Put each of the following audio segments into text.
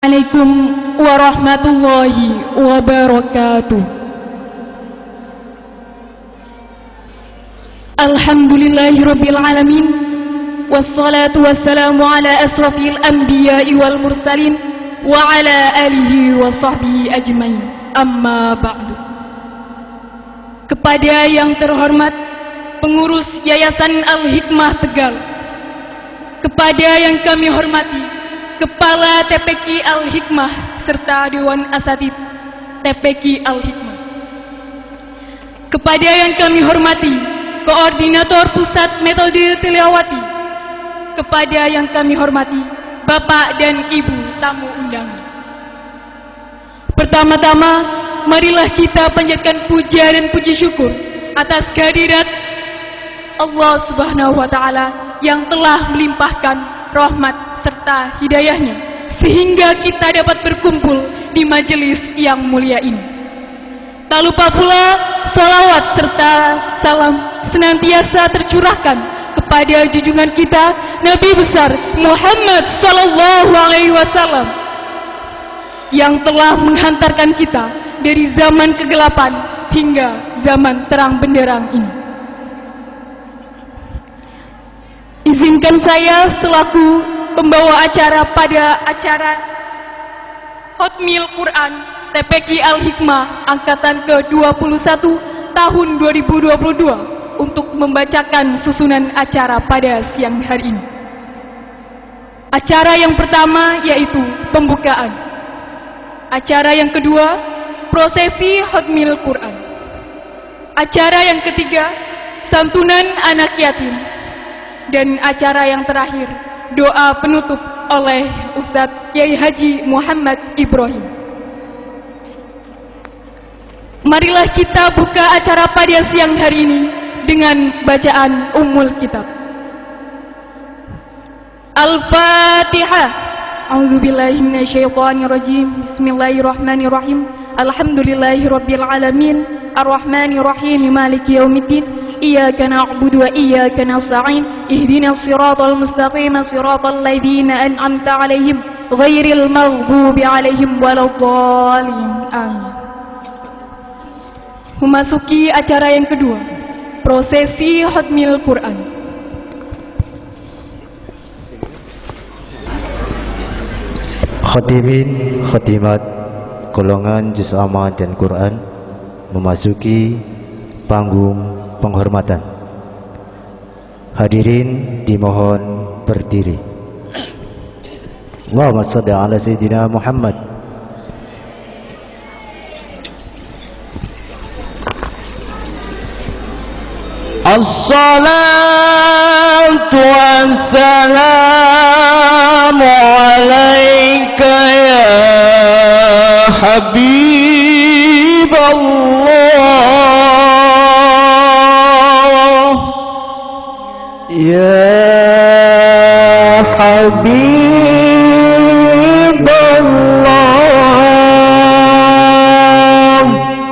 Assalamualaikum warahmatullahi wabarakatuh. Alhamdulillahirabbil alamin, wassalatu wassalamu ala asrafil anbiya'i wal mursalin wa ala alihi wa sahbihi ajmain. Amma ba'du. Kepada yang terhormat pengurus Yayasan Al-Hikmah Tegal, kepada yang kami hormati Kepala TPQ Al-Hikmah serta Dewan Asatid TPQ Al-Hikmah, kepada yang kami hormati Koordinator Pusat Metode Tilawati, kepada yang kami hormati Bapak dan Ibu tamu undangan. Pertama-tama, marilah kita panjatkan puja dan puji syukur atas kehadirat Allah Subhanahu wa Ta'ala yang telah melimpahkan rahmat serta hidayahnya sehingga kita dapat berkumpul di majelis yang mulia ini. Tak lupa pula salawat serta salam senantiasa tercurahkan kepada junjungan kita Nabi besar Muhammad sallallahu alaihi wasallam yang telah menghantarkan kita dari zaman kegelapan hingga zaman terang benderang ini. Izinkan saya selaku pembawa acara pada acara Hotmil Quran TPQ Al-Hikmah Angkatan ke-21 tahun 2022 untuk membacakan susunan acara pada siang hari ini. Acara yang pertama yaitu pembukaan. Acara yang kedua, prosesi Hotmil Quran. Acara yang ketiga, santunan anak yatim. Dan acara yang terakhir, doa penutup oleh Ustadz Kiai Haji Muhammad Ibrahim. Marilah kita buka acara pada siang hari ini dengan bacaan Ummul Kitab. Al-Fatihah. A'udzubillahi minasyaitonirrajim. Bismillahirrahmanirrahim. Alhamdulillahirabbil alamin. Ar-Rahmanirrahim. Maliki yaumiddin. Iyyaka na'budu wa iyyaka nasta'in. Ihdinas siratal mustaqim, siratal ladzina an'amta 'alaihim ghairil maghdubi 'alaihim waladdallin. Amin. Memasuki acara yang kedua, prosesi Hotmil Quran. Khatimin, khatimat, golongan juz amma dan Quran memasuki panggung penghormatan. Hadirin dimohon berdiri. Allahumma shalli ala sayyidina Muhammad. As-salatu wassalamu alaika ya Habiballah, ya Habiballah.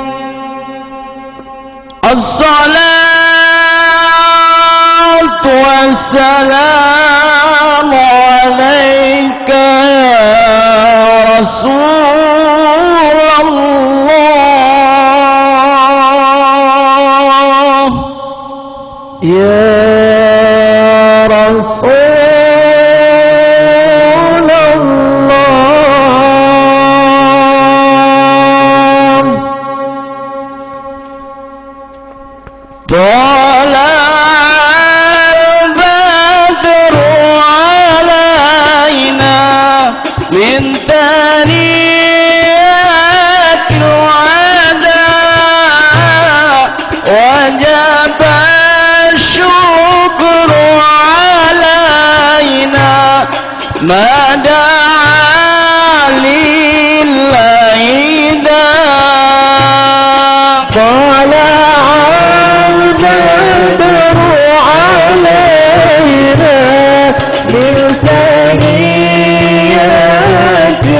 As-salatu wassalamu alaika ya Rasulullah, ya Rasulullah. Tala'al badru alaina min taniyatil wada, wajaba syukru alaina mada'a lillahi da. Tala'al badru alaina min taniyatil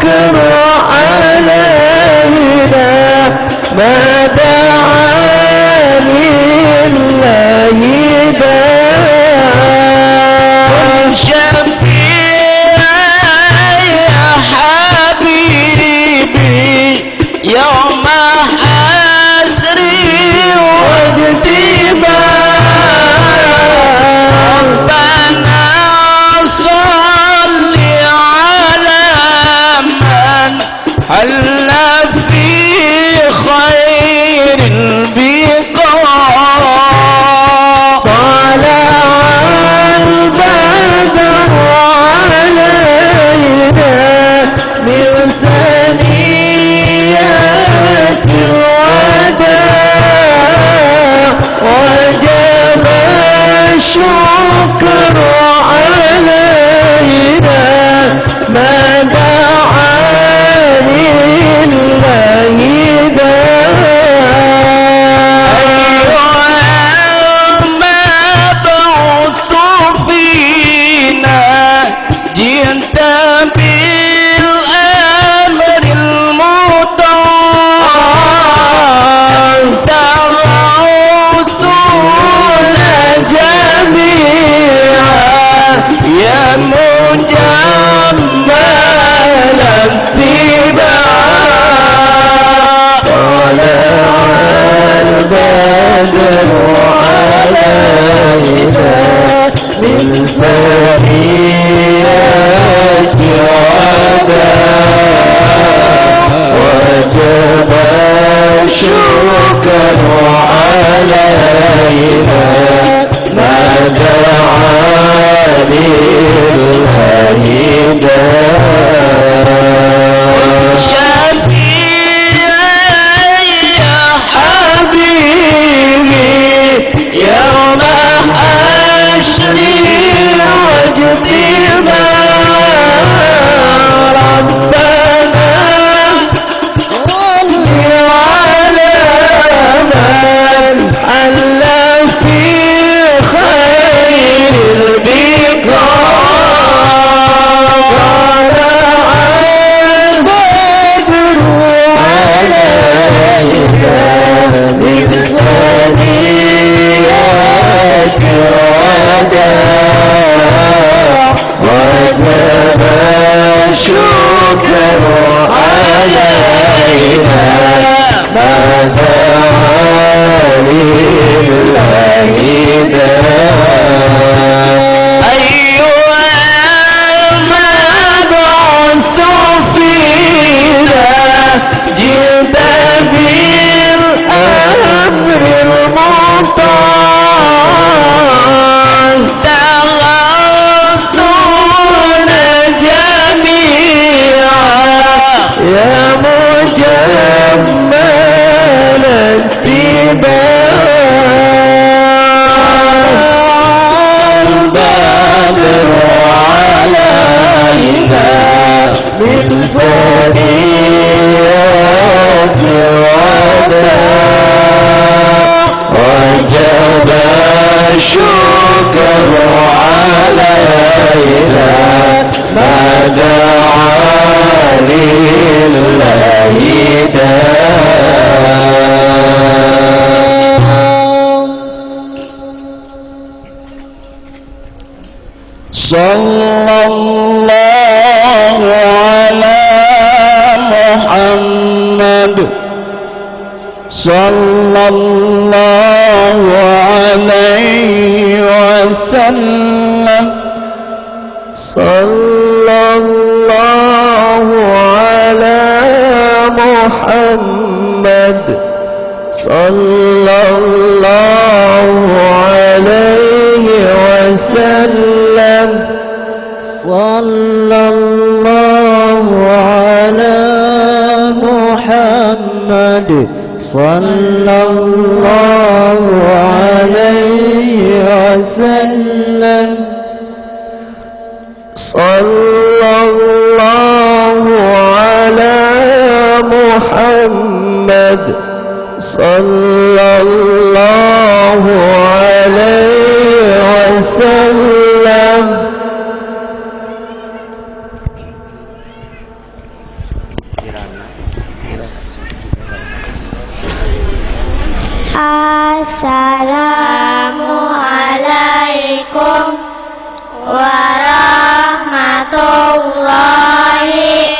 الشكر علينا ما دعا لله داع شفيعي يا حبيبي يوم حسري واجتباء ربنا صل على من حل في خير البقاع طلع البدر علينا من ثنيات الوداع وجب الشكر علينا ما دعا لله داع أيها المبعوث فينا جئت بالأمر المطاع تغوثنا جميعا يا مجمل اتباع طلع البدر علينا من ثنيات الوداع وجب الشكر علينا ما دعا لله داع شفيعي يا حبيبي يوم حشري واجتماع ربنا صل على من حل في خير البقاع طلع البدر علينا من ثنيات الوداع وجب الشكر علينا ما دعا لله داع أيها المبعوث فينا جئت بالأمر المطاع تغوثنا جميعا يا مجمل اتباع البدر علينا من ثنيات الوداع وجب الشكر علينا ما دعا لله داع صلى الله على محمد صلى الله عليه وسلم صلى الله على محمد صلى الله عليه وسلم صلى الله على محمد صلى الله عليه وسلم صلى الله على محمد صلى الله عليه وسلم Assalamualaikum warahmatullahi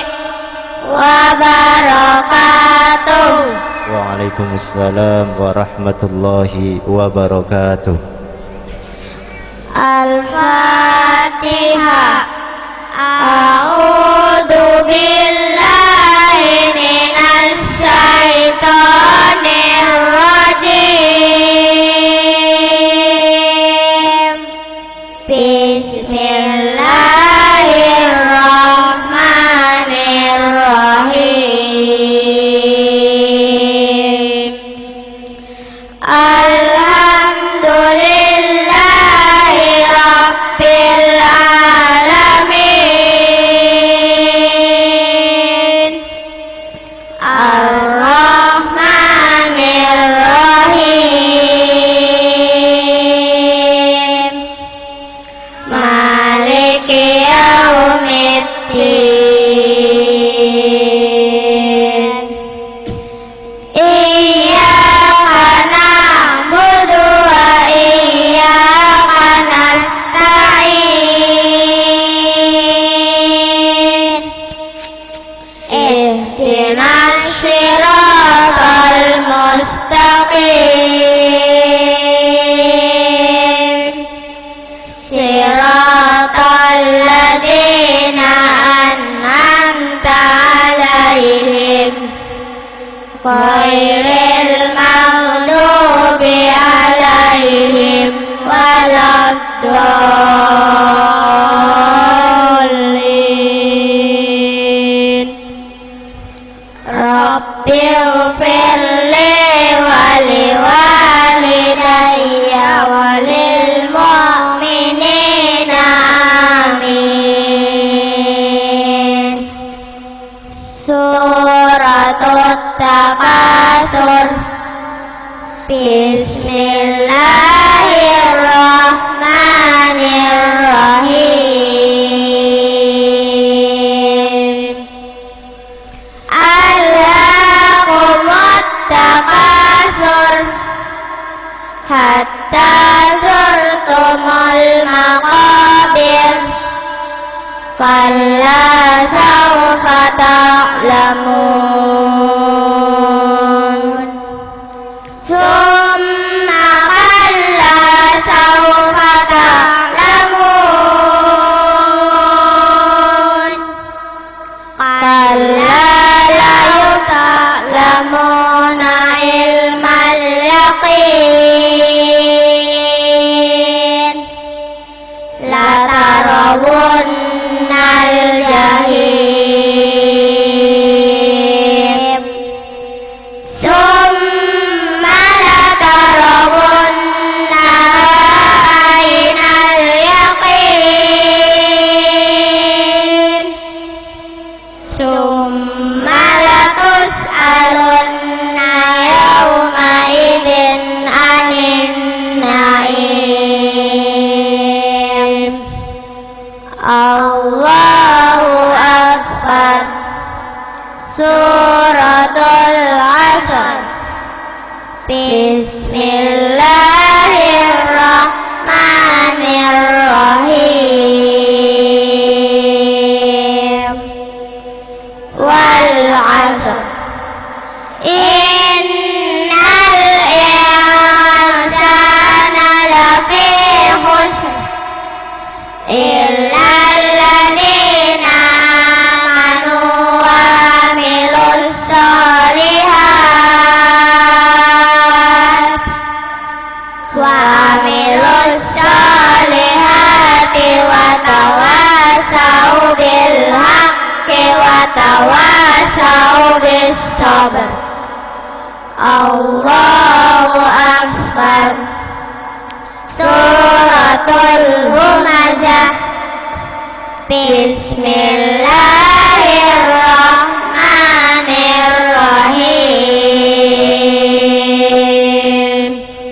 wabarakatuh. Waalaikumsalam warahmatullahi wabarakatuh. Al-Fatihah. A'udzu billahi minasy syaithanir rajim. Bismillahirrahmanirrahim. Alhamdulillahi rabbil alamin. Ar-Rahmanir-Rahim. Maliki yaumiddin. Iyyaka na'budu wa iyyaka nasta'in. Ihdinas siratal mustaqim. Siratal ladzina an'amta 'alaihim ghairil maghdubi 'alaihim waladdallin. Rabbighfirli wa liwalidayya wa lil mu'minina amin. Suratut Takasur. Bismillahirrahmanirrahim. Alhaakumut takasur hatta zurtumul maqabir. Kalla sawfa ta'lamun. Summa kalla sawfa ta'lamun. Kalla la ta'lamuna ilmal yaqin. La tarawunnal jahim. Summa la tarawunna ainal yaqin. Summa la tus'alunna yawma idzin 'anin na'im. Allahu Akbar. Suratul Asr. Bismillahirrahmanirrahim. Wal 'asr. Innal insana lafi khusr illa alladzina amanu wa amilus shalihat wa tawasau bil haqqi wa tawasau bis sabr. Allahu Akbar. Suratul Humazah. Bismillahirrahmanirrahim.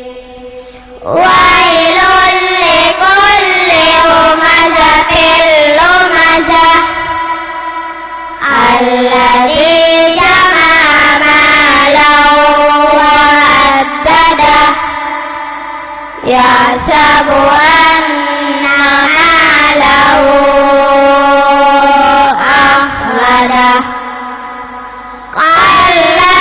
Wailul likulli humazatil lumazah. Alladzi jama'a malan wa addada. yahsabu anna malahu akhladah kalla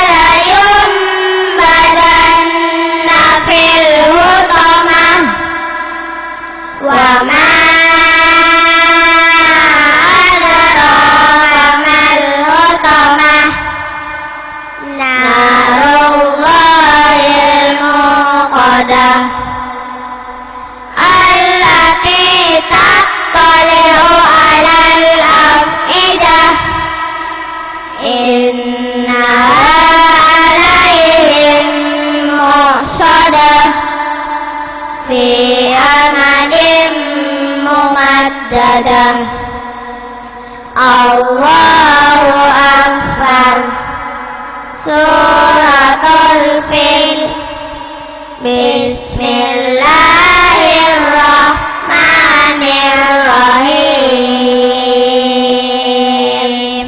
layumbadanna fil hutamah wa ma adraka mal hutamah narullahil muqadah allati tattali'u 'alal afidah innaha 'alaihim mu'sadah fi amadin mumaddadah. Allahu Akbar. Suratul Fil. Bismillahirrahmanirrahim.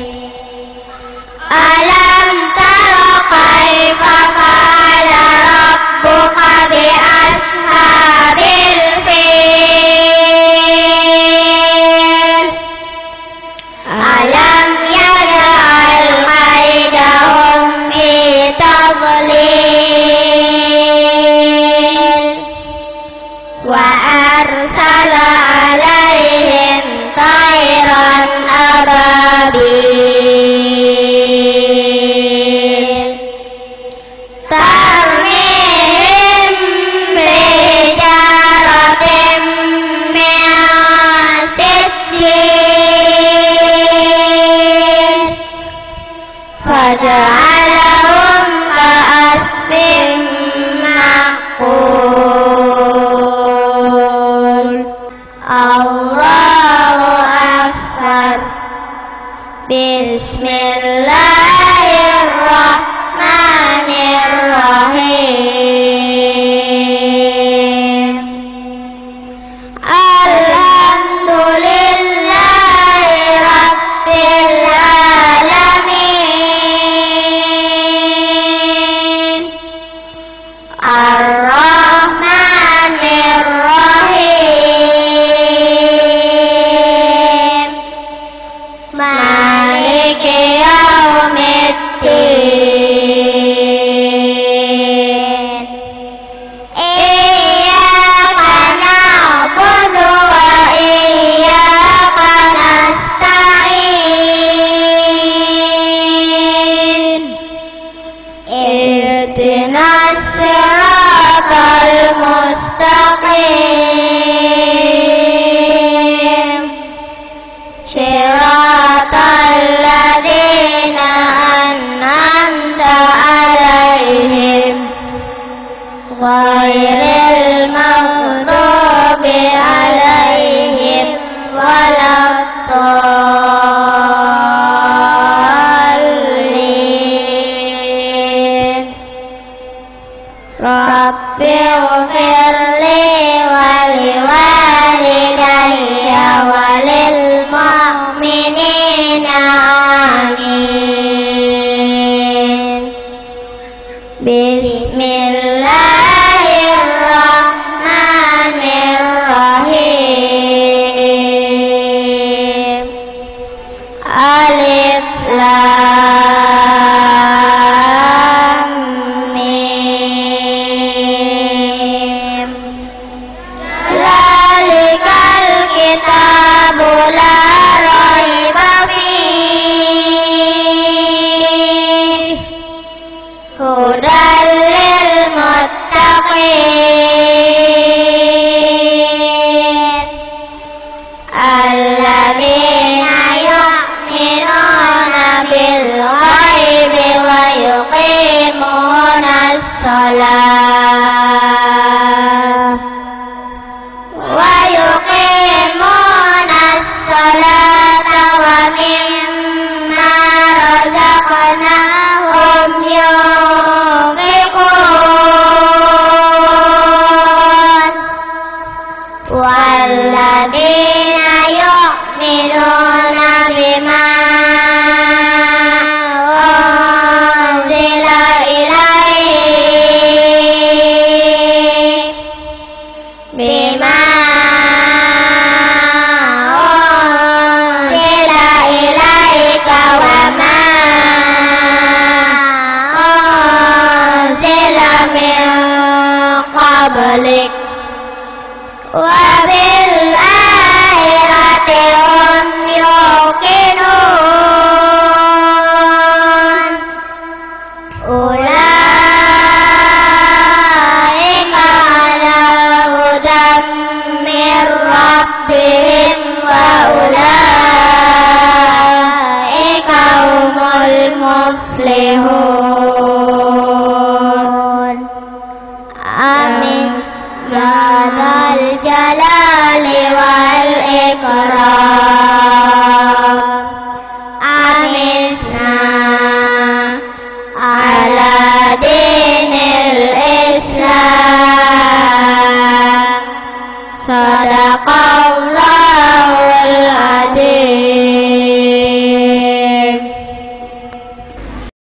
Alam tara kaifa fa'ala rabbuka bi ashabil fil. Alam yaj'al kaidahum fi tadlil wa arsala alaihim tayran ababil tarmihim bijaratin min sijjil faja'alahum ka'asfin ma'kul. Allahu Akbar. Bismillahirrahmanirrahim. Alhamdulillahi Rabbil Alamin. Ar-Rahmanir-Rahim. Maliki yaumiddin. Iyyaka na'budu wa iyyaka nasta'in. Ihdinas siratal mustaqim. Siratal ladzina an'amta 'alaihim ghairil maghdubi 'alaihim waladdallin. Rabbighfirli wa liwalidayya wa lil mu'minina amin. Bismillahirrahmanirrahim. Alif Lam Mim. Zalikal kitabu la raiba fihi hudan lil muttaqin alladzina yu'minuna bil ghaib muflihun. Amin ya dzal jalali wal ikram. Amisna ala dinil Islam. Sadaqallah